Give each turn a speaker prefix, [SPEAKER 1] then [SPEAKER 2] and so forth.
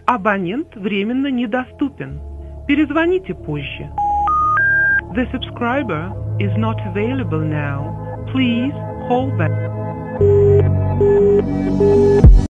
[SPEAKER 1] Абонент временно недоступен. Перезвоните позже. The subscriber is not available now. Please call back.